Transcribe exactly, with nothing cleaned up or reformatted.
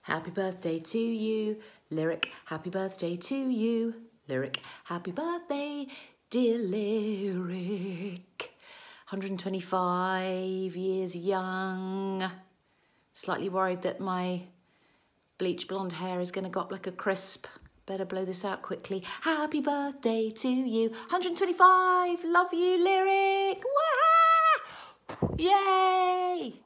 Happy birthday to you. Lyric, happy birthday to you. Lyric, happy birthday, dear Lyric. one hundred twenty-five years young. Slightly worried that my bleach blonde hair is going to go up like a crisp. Better blow this out quickly. Happy birthday to you. one hundred twenty-five. Love you, Lyric. Wah! Yay!